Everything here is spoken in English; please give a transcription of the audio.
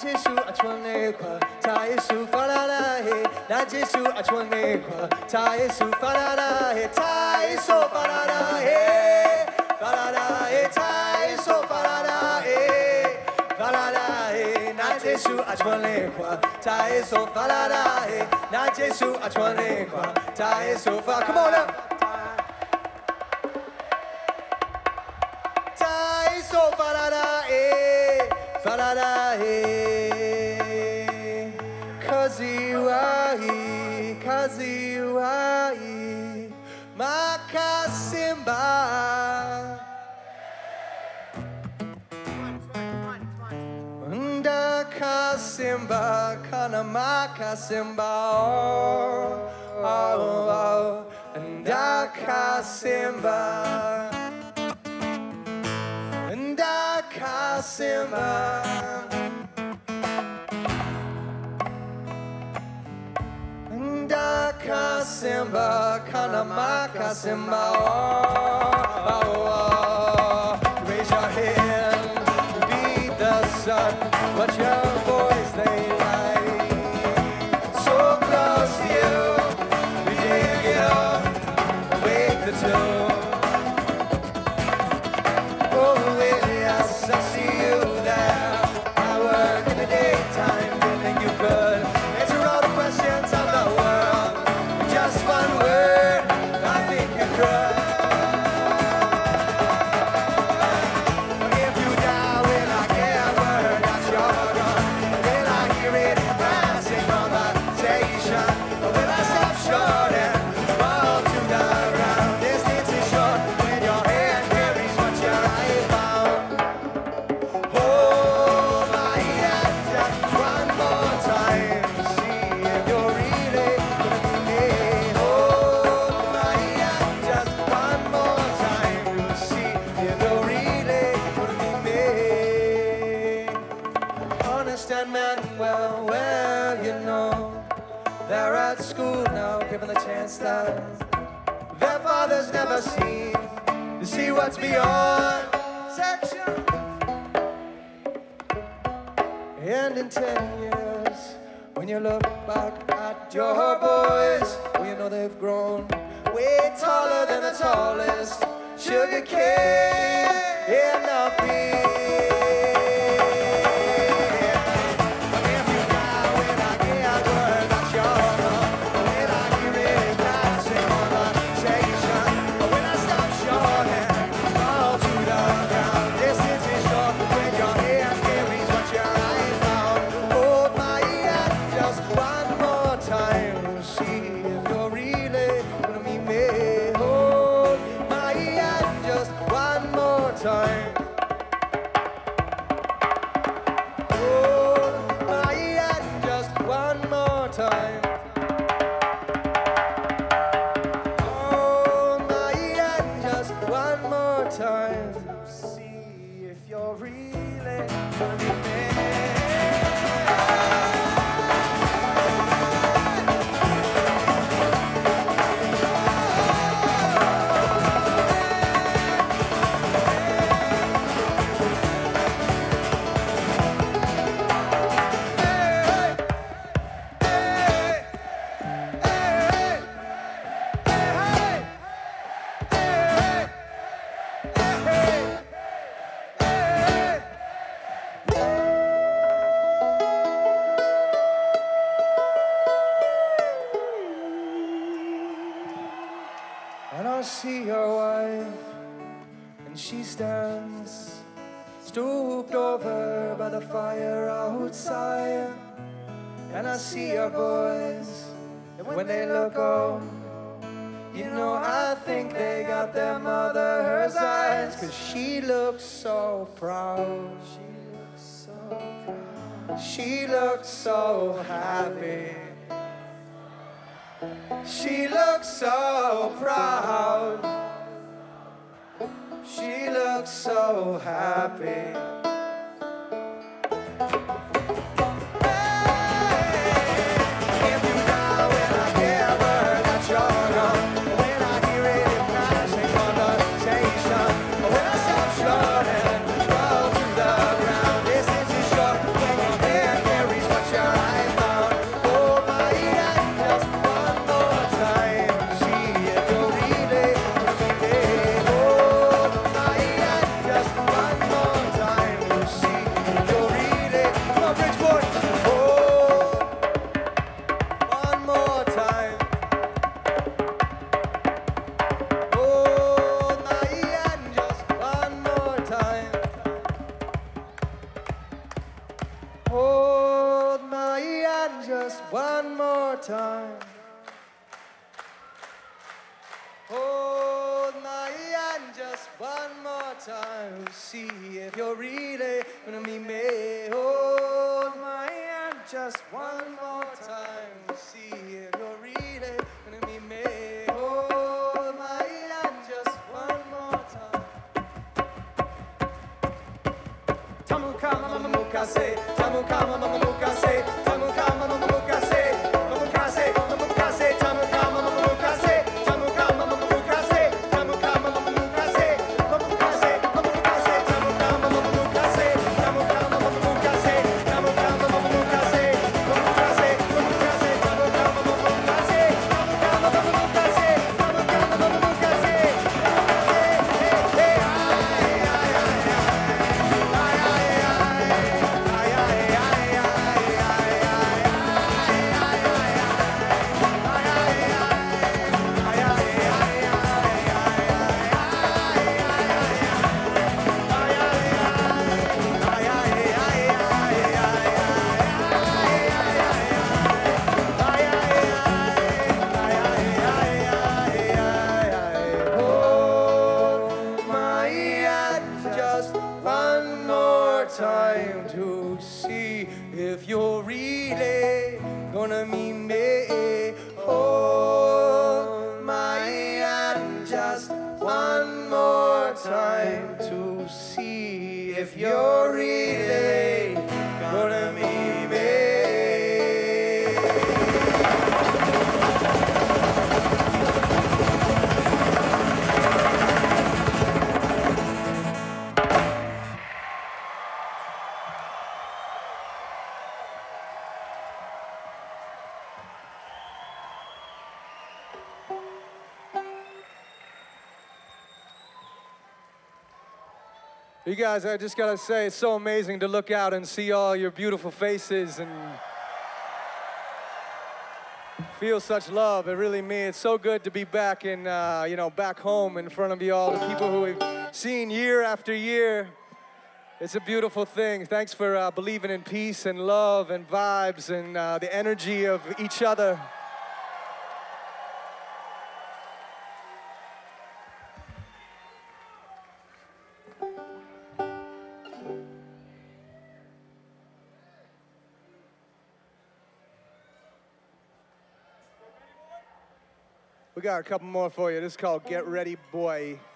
Najisu achwanekwa Taisu farada he Najisu achwanekwa Taisu farada he Taiso farada he Farada he Taiso farada he Farada he Najisu achwanekwa Taiso farada he Najisu achwanekwa Taiso farada. Come on now. Taiso farada he Farada he Kaziwai Kaziwai Makasimba Nda Kasimba Kana Makasimba Oh oh oh Nda Kasimba Nda Kasimba Kasimba, Kanama Kasimba, oh, oh, oh. Raise your hand, beat the sun, watch your voice they lie. So close to you, we dig it up, wake the tune. Oh, Elias, I see you there. I work in the daytime, didn't think you could answer all the questions of the world. Just one word, I think you could. If you die when I get word that you're gone, when I hear it passing on the station, when I stop short and fall to the ground, distance is short when your hand carries what your eye found. Hold my hand just one more time, see if you're really gonna be me. Well, well, you know, they're at school now, given the chance that their fathers never seen to see what's beyond section. And in 10 years, when you look back at your boys, well, you know they've grown way taller than the tallest sugar cane in the field. See your wife, and she stands stooped over by the fire outside. And I see your boys, and when they look home, you know I think they got their mother's eyes. 'Cause she looks so proud, she looks so proud, she looks so happy. She looks so proud. She looks so happy. When I stop short and fall to the ground, this is short when your hand just one more time. Hold my hand just one more time. See if you're really gonna be me. Hold my hand just one more time. See if you're really gonna be me. Hold my hand just one more time. Tamukama mamukase, tamukama mamukase, tamukama mamukase, mamukase, mamukase, tamukama mamukase. Time to see if you're really gonna meet me. Hold my hand just one more time to see if you're really gonna meet me. You guys, I just gotta say, it's so amazing to look out and see all your beautiful faces and feel such love. It really means it's so good to be back in, back home in front of you all, the people who we've seen year after year. It's a beautiful thing. Thanks for believing in peace and love and vibes and the energy of each other. We got a couple more for you. This is called Get Ready, Boy.